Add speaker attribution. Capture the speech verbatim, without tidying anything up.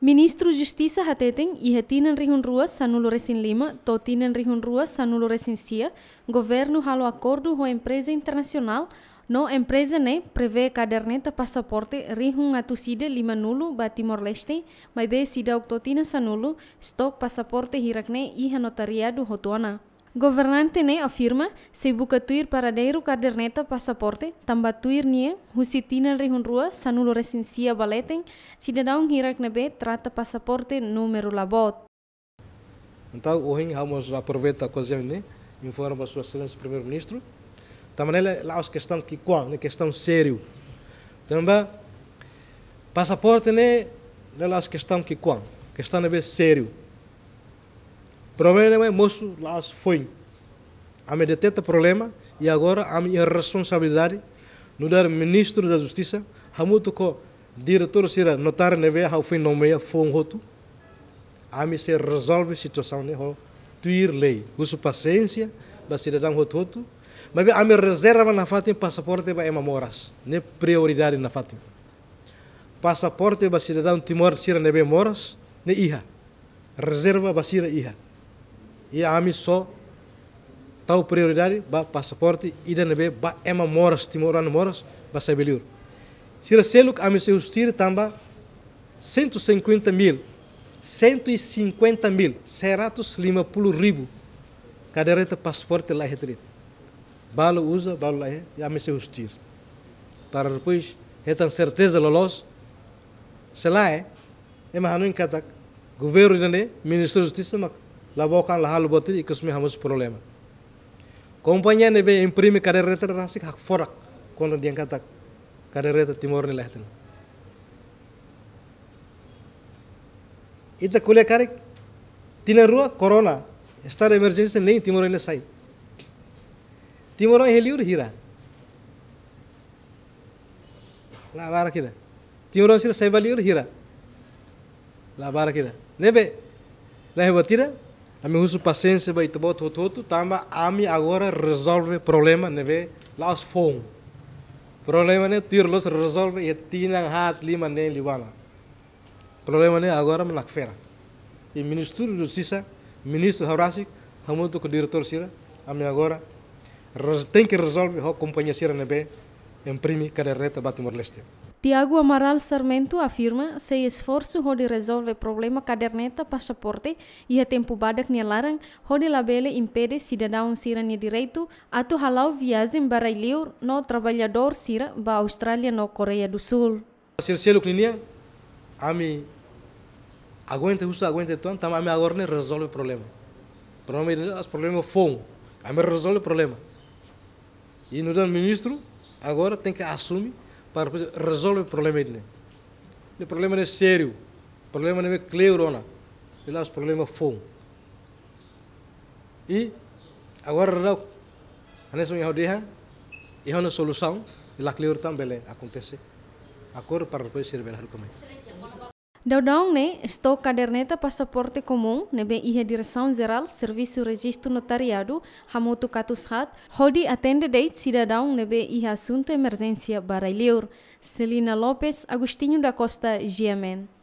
Speaker 1: Ministro Justiça hateten e hatinan rihun ruas sanulo resin lima, totinan rihun ruas sanulo resin sia, governo halo acordo com a empresa internacional, no empresa ne prevê caderneta passaporte rihun atuside lima nulo ba Timor-Leste, mas be sida totina sanulo, stok passaporte hirakne e notariado rotuana. Governante ne afirma se buka tuir paradeiro caderneta passaporte tamba tuir nie husitina rihun rua sanulo resensia baleten cidadão hirak nebe trata passaporte número labot.
Speaker 2: Então hoje vamos aproveitar a ocasião né informa sua excelência primeiro-ministro também lá as questão que qual né questão sério também passaporte né lá as questão que qual questão é sério. Problema é moço lá foi a me detecta problema e agora a minha responsabilidade no dar ministro da justiça a muito co diretor sira notar neve how foi nomeia foi um roto a me se resolve situação né ho tuir lei uso paciência ba cidadão roto roto mas a me reserva na fatem passaporte ba ema moras ne prioridade na fatem passaporte ba cidadão Timor sira neve moras ne iha reserva ba sira iha e a mim só tal prioridade ba passaporte e da nebe ba ema moras Timorano moras ba sabeliur. Se a seluk a mim se justir tamba cento e cinquenta mil, cento e cinquenta mil, seratus lima puluh ribu caderneta passaporte lá retrit. Balo usa balo lá e a mim se justir. Para depois retan certeza lolos se lá é ema hanu em katak governo dane ministro da justiça mak labokan lahal botri e que os problema. Companhia nebe imprime caderneta rasik hak forak quando dia kata caderneta Timor ni lehten. Ita kuliah karik tina rua corona estado de emergência nem Timor ele sai. Timor é heliur hira. Lá bara kida. Timor sira sai valiur hira. Lá bara kida. Nebe lá rebotira a mim uso paciência para ir todo todo tamba a mim agora resolve problema neve lá os fom problema né tir los resolve e tinang hat lima nem liwana problema né agora me nakfera e ministro do justiça ministro Haurasik hamuto com diretor sira a mim agora tem que resolve a companhia sira neve imprime caderneta ba Timor-Leste.
Speaker 1: Tiago Amaral Sarmento afirma se esforço de resolver problema caderneta passaporte e a tempo badak ni larang hode labele impede cidadão sira ni direito ato halau viagem baralheur no trabalhador sira ba Austrália no Coreia do Sul.
Speaker 2: Se selo clinia ami aguenta usa aguenta então tam ami agora ne resolve problema. Problema as problema fom ami resolve problema. E no dan ministro agora tem que assumir para resolver o problema dele. O problema é sério, o problema não é cleurona, ele é o problema fom. E agora não, a nessa minha rodeia, e a solução, e a cleur também acontece. Agora para depois servir a recomenda.
Speaker 1: Daudão ne estou caderneta passaporte comum nebe ihe direção geral serviço registro notariado hamutu katus hat hodi atende date cidadão nebe ihe assunto emergência baralheur. Celina Lopes, Agostinho da Costa, G M N.